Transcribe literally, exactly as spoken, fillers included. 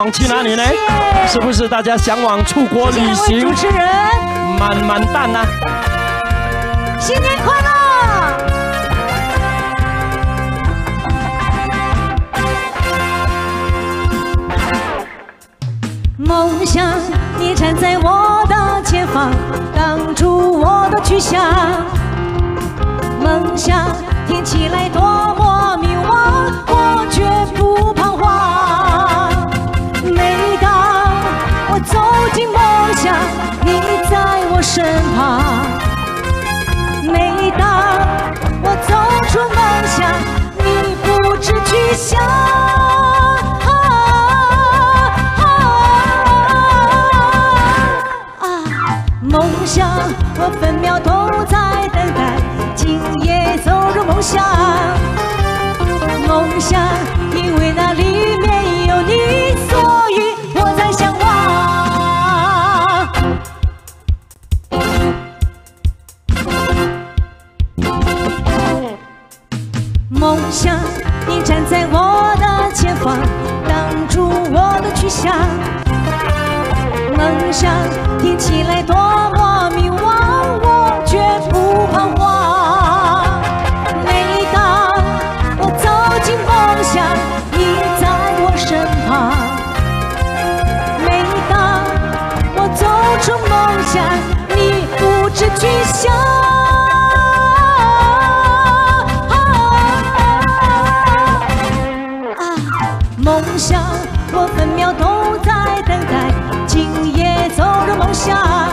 去哪里呢？是不是大家向往出国旅行？ 主持人， 满满蛋呐！ 新年快乐！梦想，你站在我的前方，挡住我的去向。梦想，听起来多么迷惘，我绝不彷徨。每当我走进梦想，你在我身旁。每当我走出梦想，你不知去向。梦想，我分秒都在等待，今夜走入梦想。梦想，因为那里面有你，所以我在向往。梦想，你站在我的前方，挡住我的去向。梦想，听起来多么迷惘，我绝不彷徨。每当我走进梦想，你在我身旁。每当我走出梦想，你不知去向。啊，梦想，我分秒都在等待。今夜走入梦想。